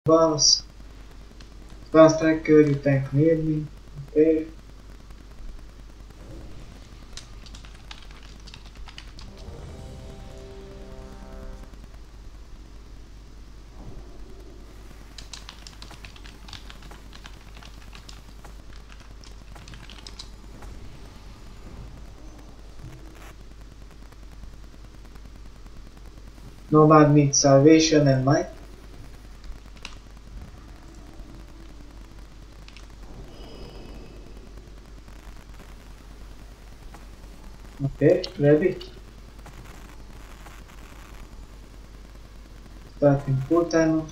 Boss. Boss tracker, you tank near me. Okay. Nomad needs salvation and might. Okay, ready? Starting full timer.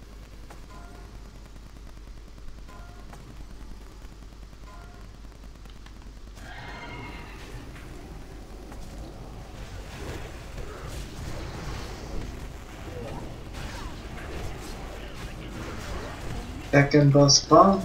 Second boss spawn.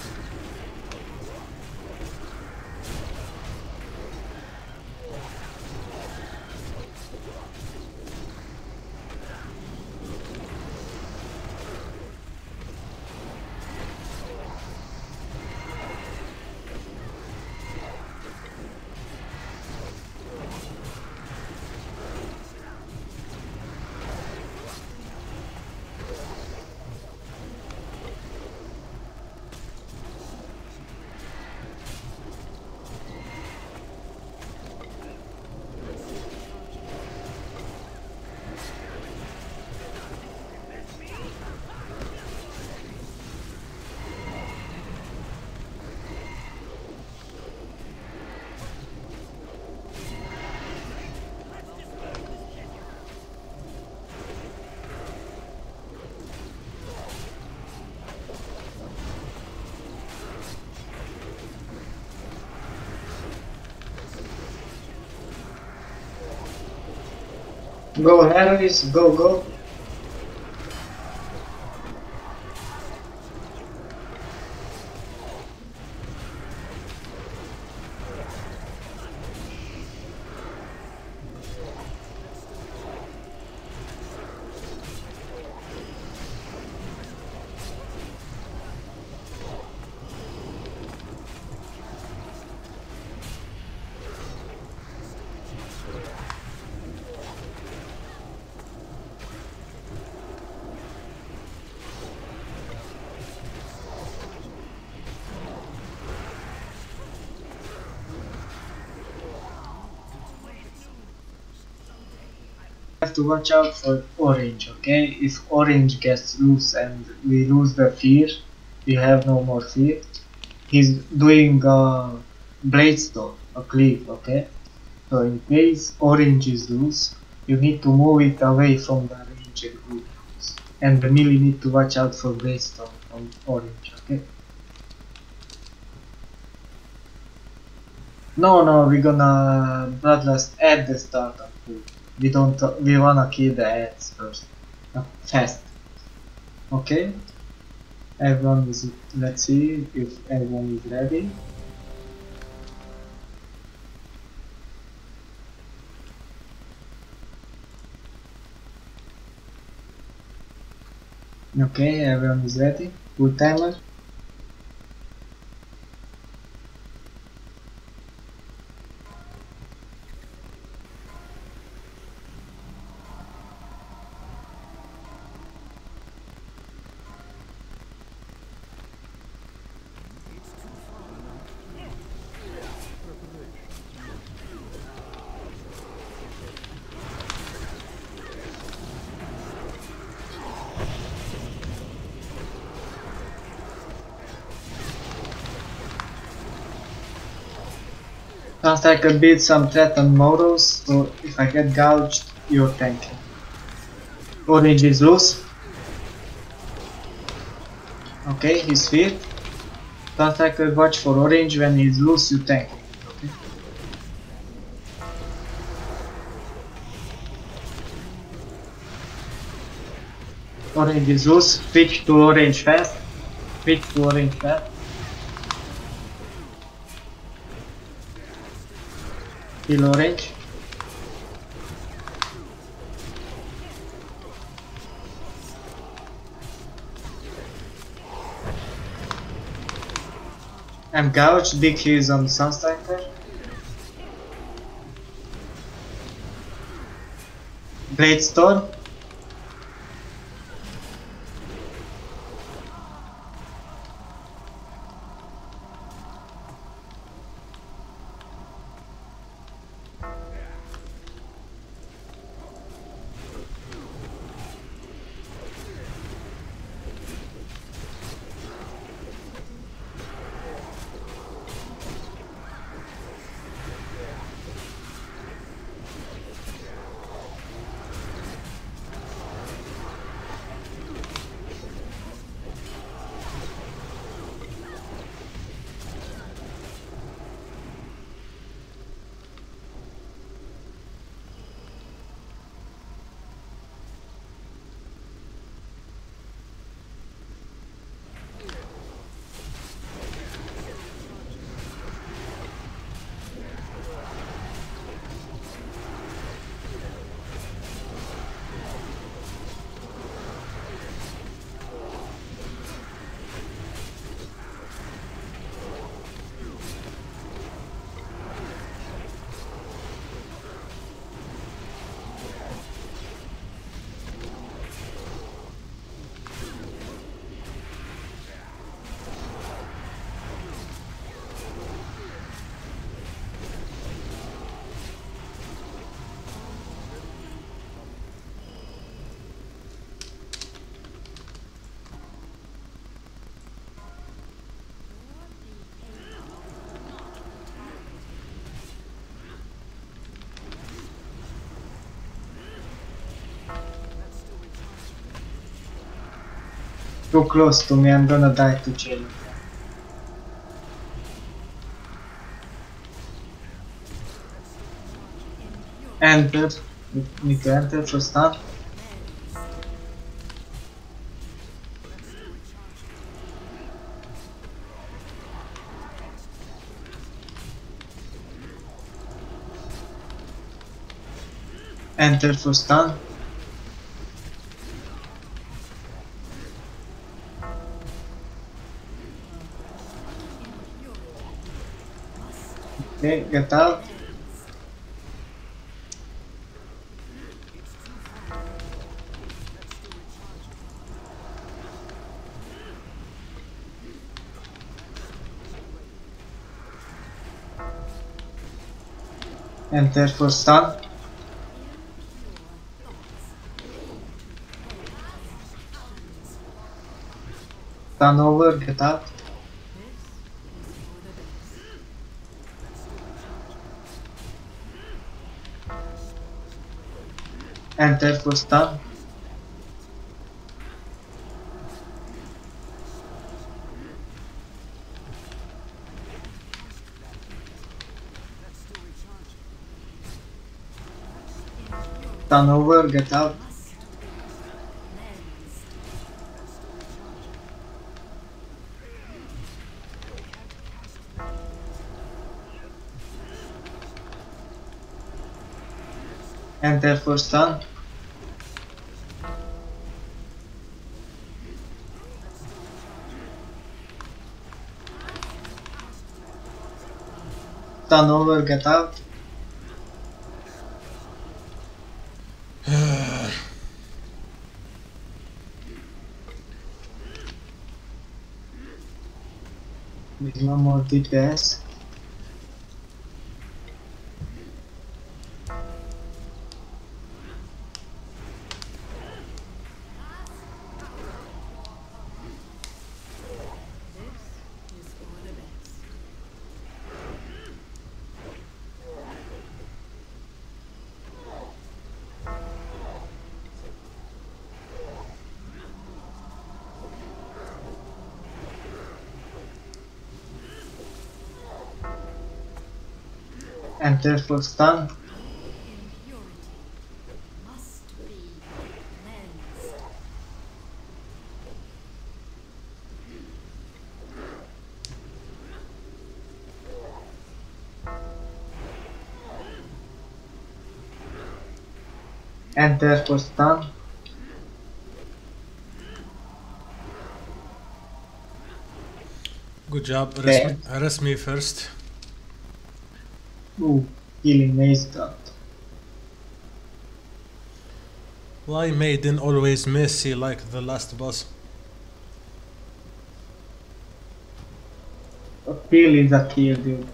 Go Harris, go go. Have to watch out for orange, okay? If orange gets loose and we lose the fear, we have no more fear. He's doing a blade stone, a cleave, okay? So in case orange is loose, you need to move it away from the ranged group. And the melee need to watch out for blade stone on orange, okay? No, we're gonna bloodlust at the start of food. We wanna kill the ads first. Fast. Okay? Everyone is, let's see if everyone is ready. Okay, everyone is ready. Full timer. Sounds like I beat some threatened models, so if I get gouged, you're tanking. Orange is loose. Okay, he's feared. Sounds like I watch for orange. When he's loose, you tank. Okay. Orange is loose. Switch to orange fast. Switch to orange fast. Kill orange. And Gouch, big heals on Sunstriker. Blade Storm. Too close to me, I'm gonna die to chill. Enter. Need to enter for stun. Enter for stun. Okay, get out. Enter for stun. Stun over, get out. Enter for stun. Stun over, get out. Enter for stun. Stun over, get out. With one more DPS. Enter for stun. Enter for stun. Good job. Okay. Arrest me first. Ooh, healing maze dot. Why Maiden always messy like the last boss? A kill is a kill, dude.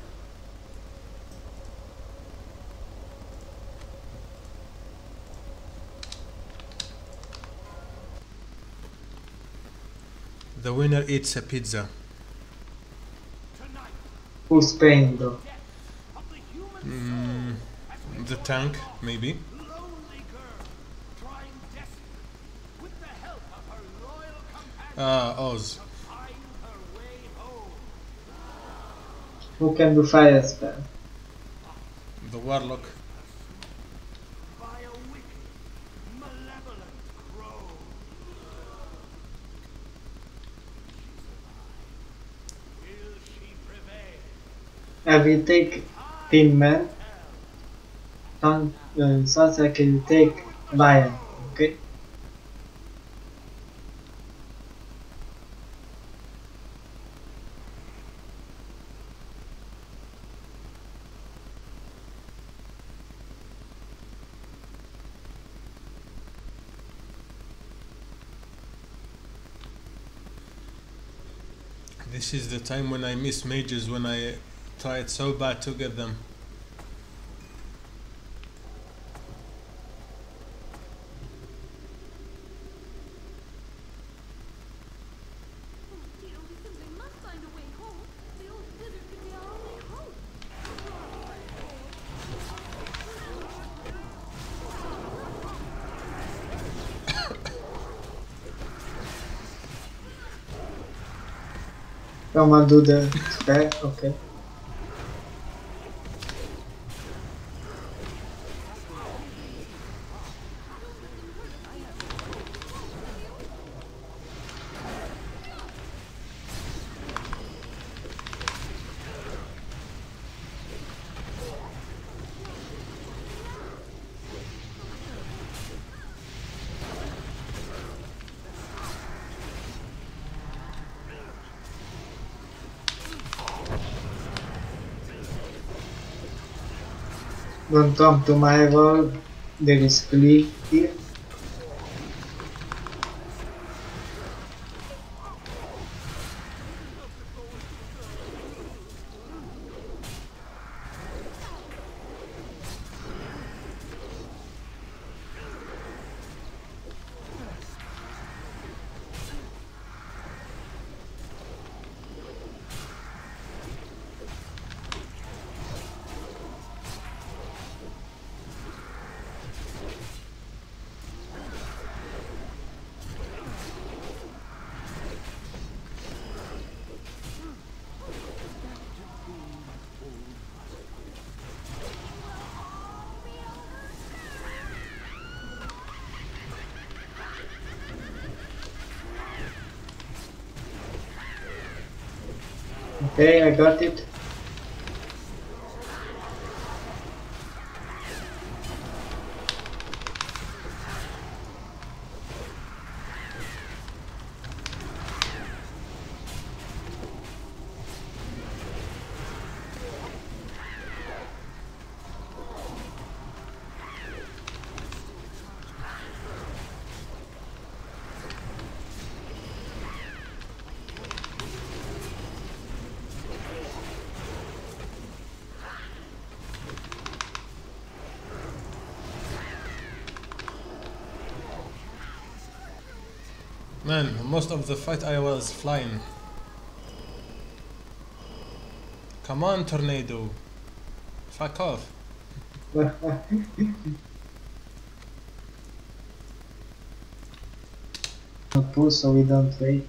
The winner eats a pizza. Who's paying though? Mm, the tank, maybe. Ah, Oz. Who can do fire spell? The warlock. I will take Tin Man. Sansa can take Lion. Okay? This is the time when I miss mages when I tried so bad to get them. Come on, do the spell. Okay. Don't come to my world. There is Glee here. Okay, I got it. Man, most of the fight I was flying. Come on, tornado. Fuck off. Pull so we don't wait.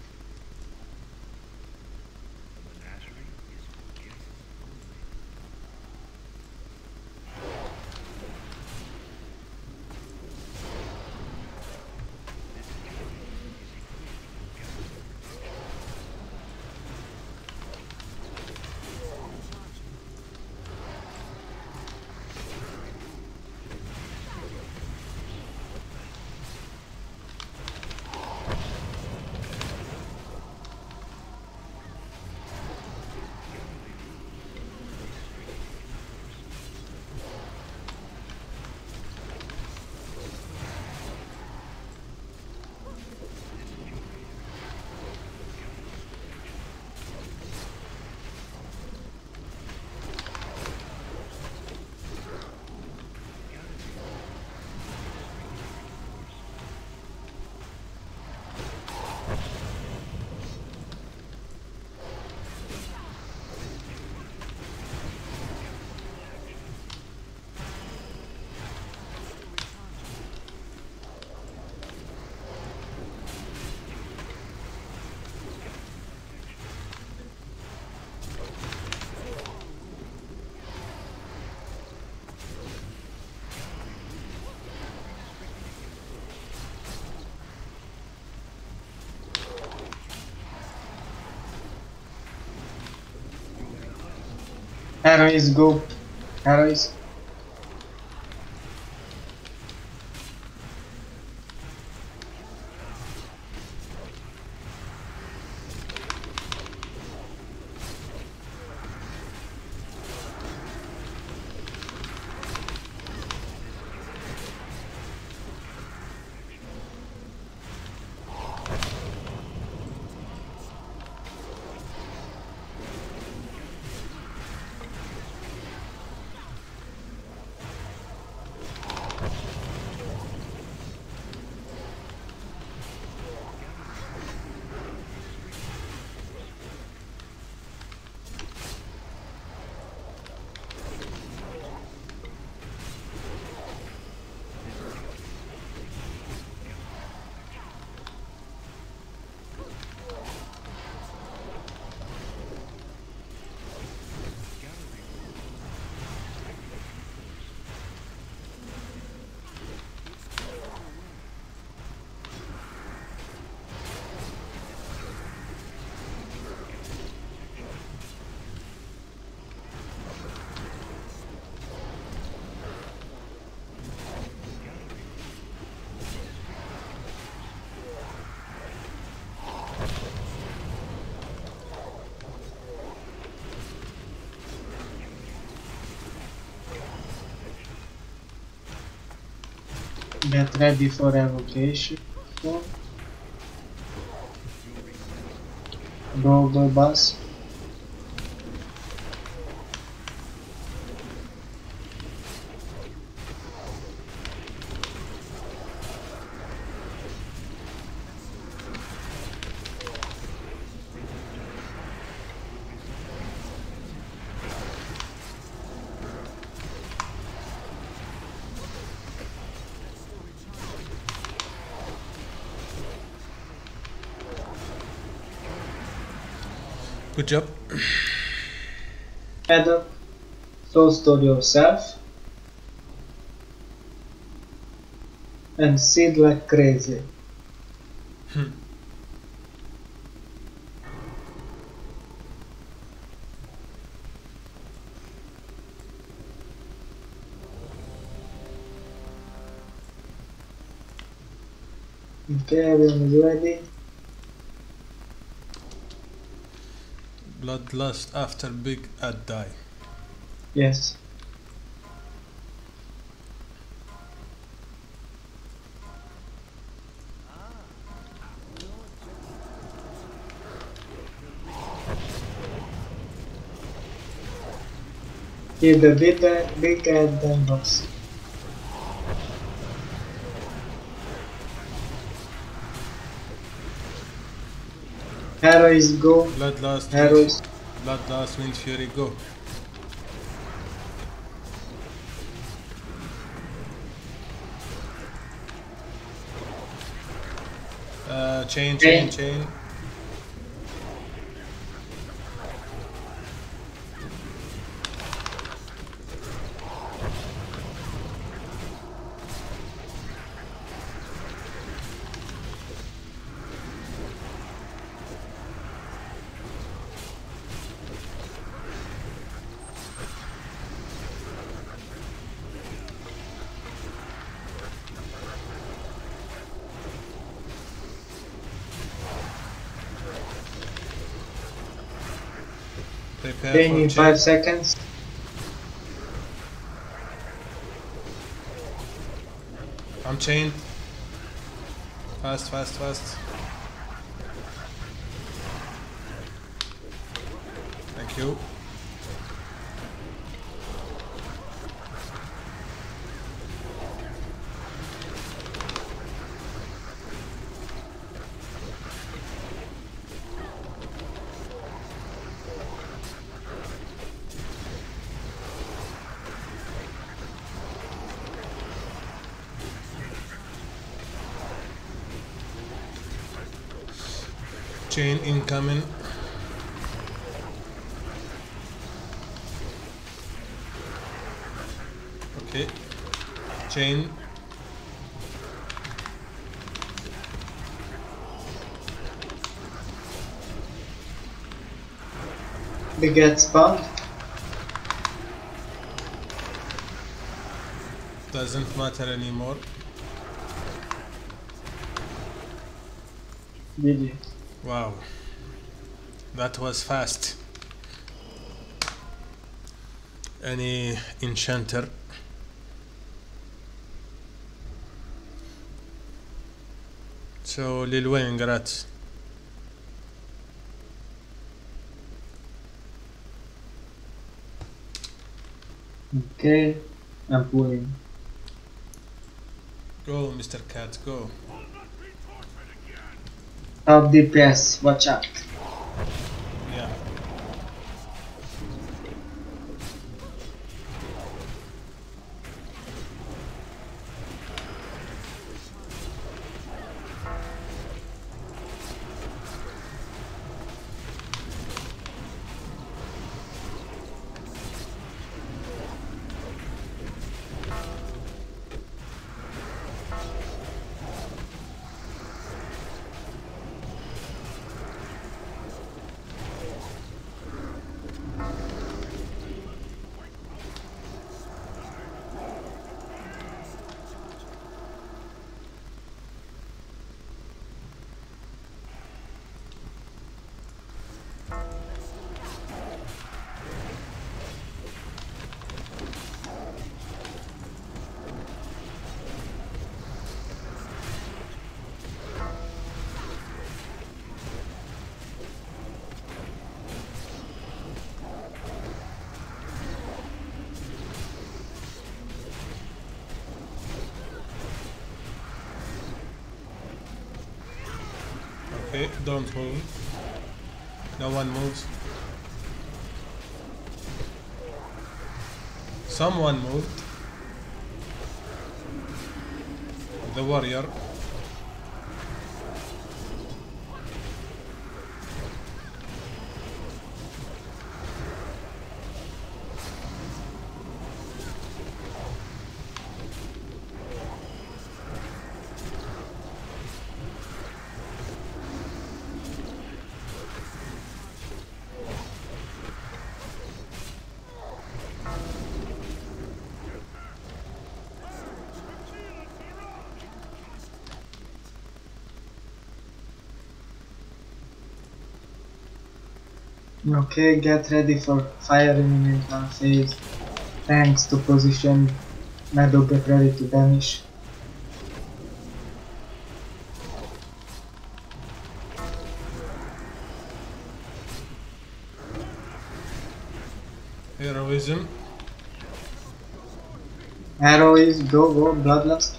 Heroes go. Heroes. Get ready for evocation. Go bus. Good job. Head up. So store yourself. And seed like crazy. Okay, everyone is ready. Bloodlust after big ad die. Yes. Kill the big and then boss. Heroes go. Bloodlust, Heroes. Bloodlust, Wind Fury, go. Chain. Prepare Chain for in chain. 5 seconds. I'm chained. Fast. Thank you. Chain incoming. Okay. Chain. They get spawned. Doesn't matter anymore. Did you? Wow, that was fast. Any enchanter? So Lil Wayne قرأت. Okay, I'm pulling. Go Mr. Cat, go. Top DPS, watch out. Yeah. Okay, don't move. No one moves. Someone moved. The warrior. Okay, get ready for fire imminent phase. Thanks to position. Meadow, get ready to banish. Heroism. Arrow is go, bloodlust.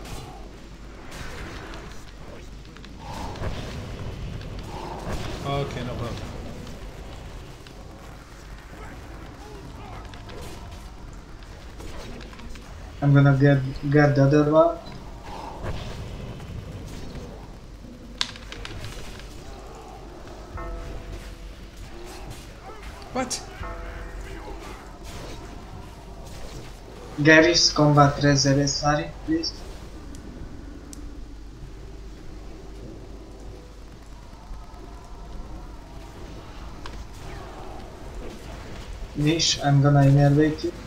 Okay, no problem. I'm gonna get the other one. What? Gary's combat sorry, please. Niche, I'm gonna innervate you.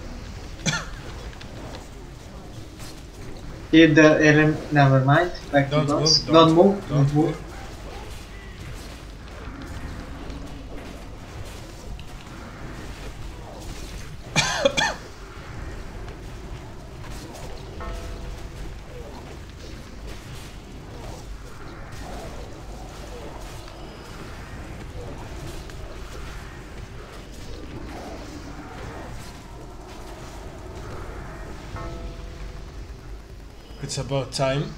Hit the never mind. Back to Don't boss. move. Don't move. Don't move. It's about time.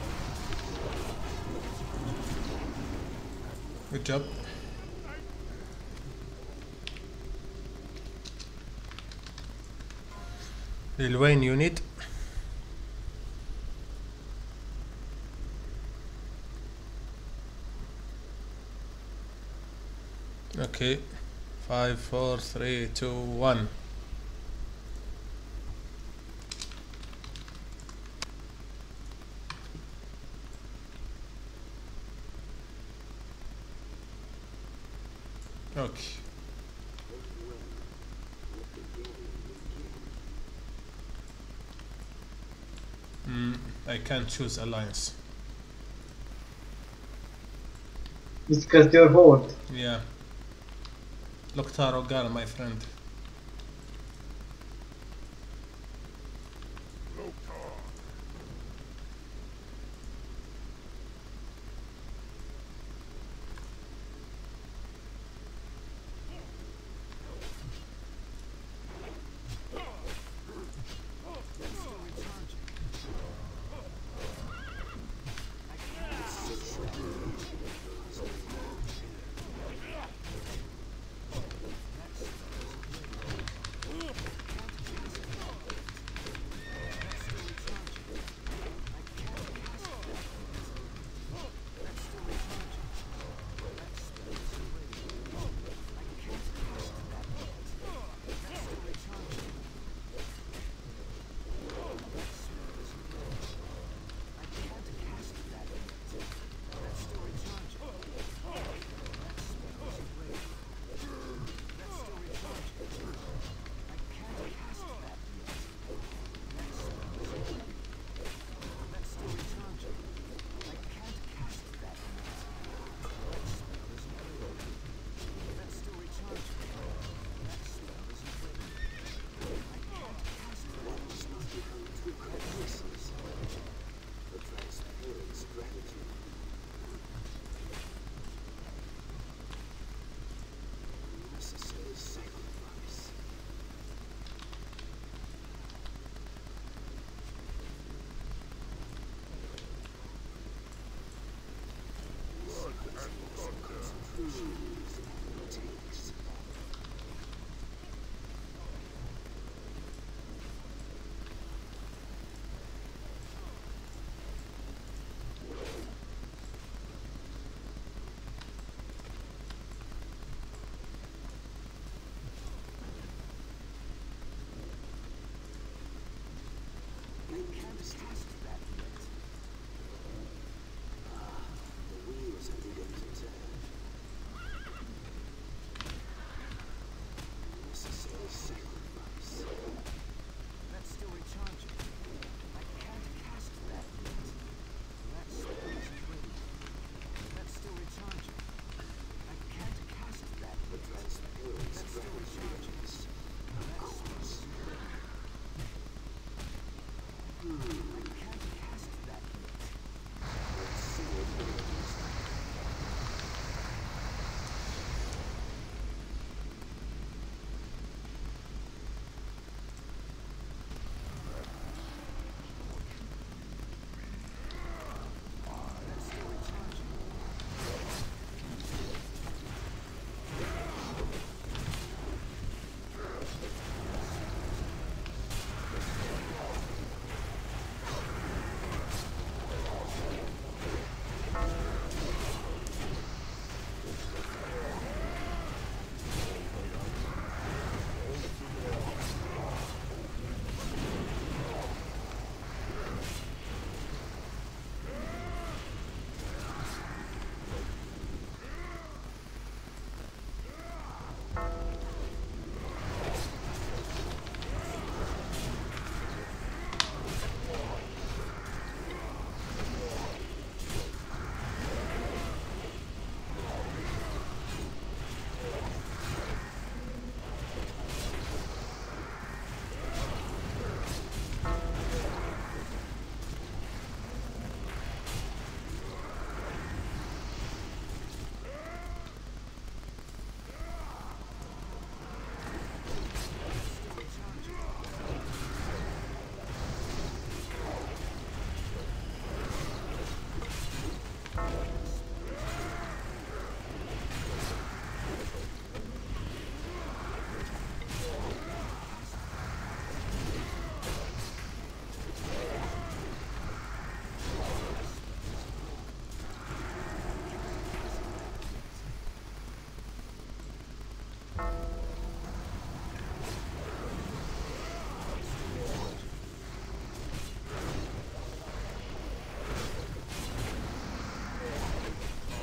Good job. Lil Wayne you need. Okay. 5, 4, 3, 2, 1. Okay. I can't choose alliance. It's because you're horde. Yeah. Loktar Ogar, my friend.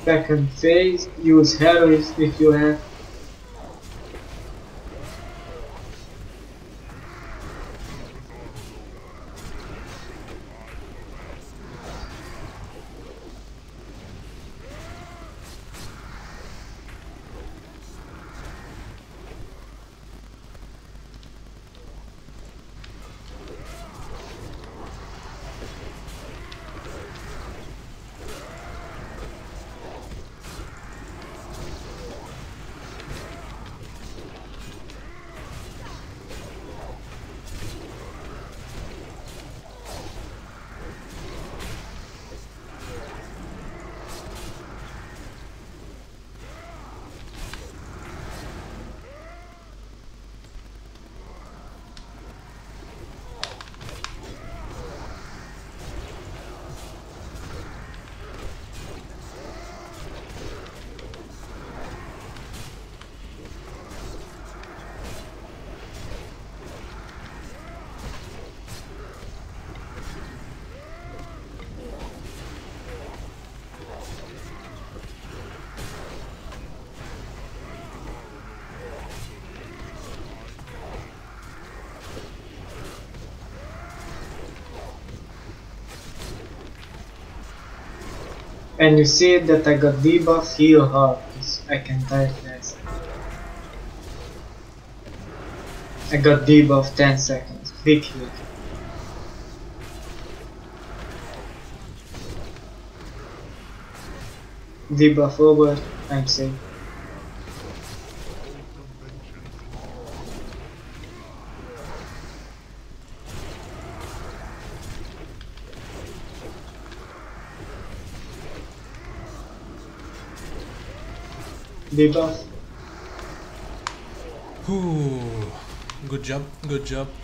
Second phase, use heroes if you have. And you see that I got debuff heal hard, because I can die fast. I got debuff 10 seconds, quick heal. Debuff over, I'm safe. Debuff. Ooh, good job, good job.